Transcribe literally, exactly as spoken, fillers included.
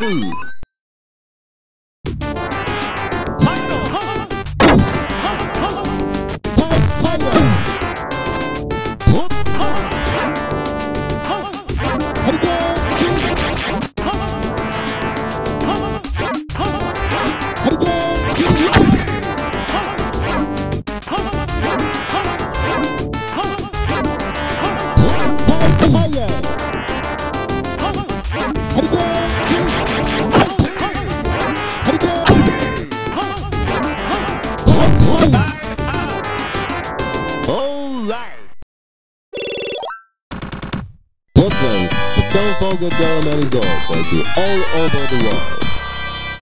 food. Brooklyn, the Don't Forget Dome and Golf are all over the world.